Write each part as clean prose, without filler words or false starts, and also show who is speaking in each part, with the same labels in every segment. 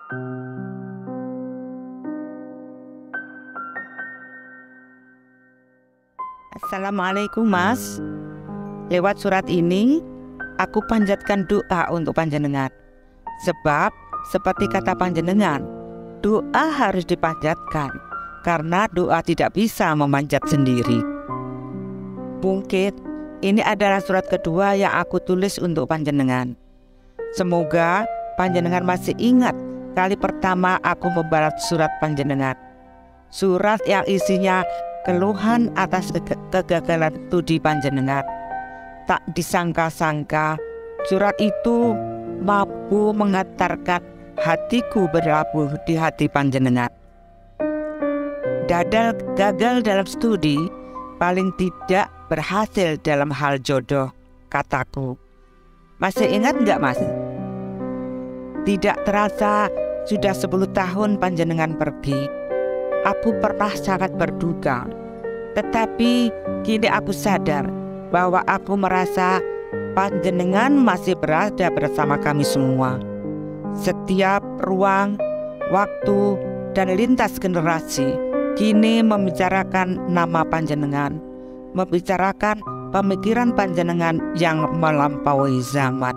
Speaker 1: Assalamualaikum Mas. Lewat surat ini, aku panjatkan doa untuk panjenengan. Sebab, seperti kata panjenengan, doa harus dipanjatkan, karena doa tidak bisa memanjat sendiri. Mungkin ini adalah surat kedua yang aku tulis untuk panjenengan. Semoga panjenengan masih ingat kali pertama aku membalas surat panjenengan. Surat yang isinya keluhan atas kegagalan studi panjenengan. Tak disangka-sangka, surat itu mampu menghantarkan hatiku berlabuh di hati panjenengan. Gagal dalam studi, paling tidak berhasil dalam hal jodoh, kataku. Masih ingat nggak Mas? Tidak terasa sudah 10 tahun panjenengan pergi. Aku pernah sangat berduka, tetapi kini aku sadar bahwa aku merasa panjenengan masih berada bersama kami semua. Setiap ruang, waktu, dan lintas generasi kini membicarakan nama panjenengan, membicarakan pemikiran panjenengan yang melampaui zaman.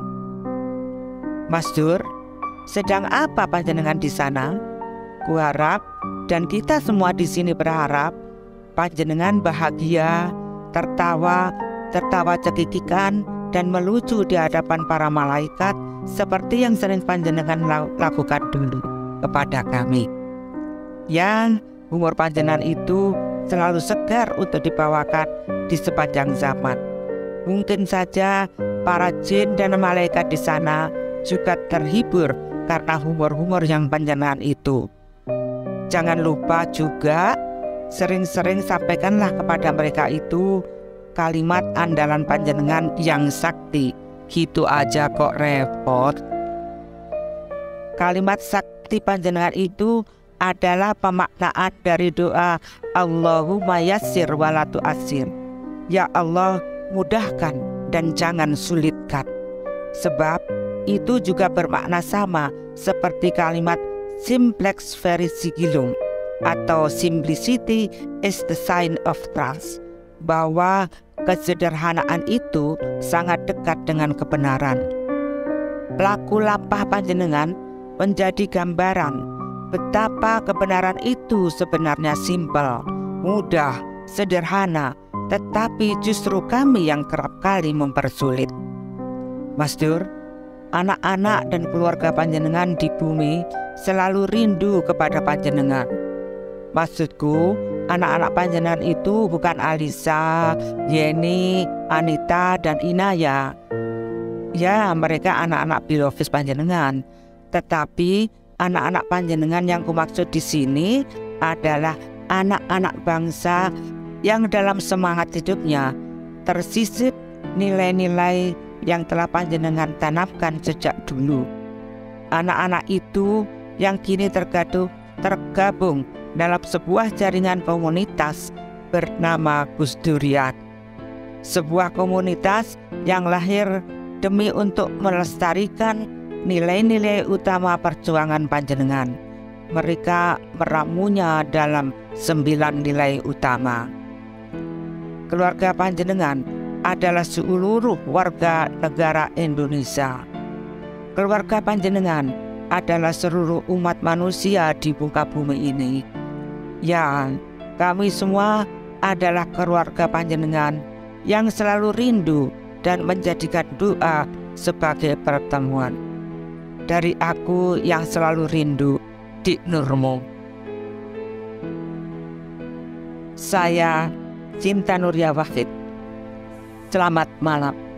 Speaker 1: Mas Dur, sedang apa panjenengan di sana? Kuharap dan kita semua di sini berharap panjenengan bahagia, tertawa cekikikan, dan melucu di hadapan para malaikat seperti yang sering panjenengan lakukan dulu kepada kami. Yang umur panjenengan itu selalu segar untuk dibawakan di sepanjang zaman. Mungkin saja para jin dan malaikat di sana juga terhibur karena humor-humor yang panjenengan itu. Jangan lupa juga sering-sering sampaikanlah kepada mereka itu kalimat andalan panjenengan yang sakti. Gitu aja kok repot. Kalimat sakti panjenengan itu adalah pemaknaan dari doa Allahumma yassir wa la tu'assir. Ya Allah, mudahkan dan jangan sulitkan. Sebab itu juga bermakna sama seperti kalimat simplex veri sigillum atau simplicity is the sign of trust, bahwa kesederhanaan itu sangat dekat dengan kebenaran. Laku lampah panjenengan menjadi gambaran betapa kebenaran itu sebenarnya simpel, mudah, sederhana, tetapi justru kami yang kerap kali mempersulit. Mas Dur, anak-anak dan keluarga panjenengan di bumi selalu rindu kepada panjenengan. Maksudku, anak-anak panjenengan itu bukan Alisa, Yeni, Anita, dan Inaya. Ya, mereka anak-anak biologis panjenengan. Tetapi anak-anak panjenengan yang kumaksud di sini adalah anak-anak bangsa yang dalam semangat hidupnya tersisip nilai-nilai yang telah panjenengan tanamkan sejak dulu. Anak-anak itu yang kini tergabung dalam sebuah jaringan komunitas bernama Gus Durian. Sebuah komunitas yang lahir demi untuk melestarikan nilai-nilai utama perjuangan panjenengan. Mereka meramunya dalam 9 nilai utama. Keluarga panjenengan adalah seluruh warga negara Indonesia. Keluarga panjenengan adalah seluruh umat manusia di muka bumi ini. Ya, kami semua adalah keluarga panjenengan yang selalu rindu dan menjadikan doa sebagai pertemuan. Dari aku yang selalu rindu, Dik Nurmo. Saya Cinta Nuria Wahid. Selamat malam.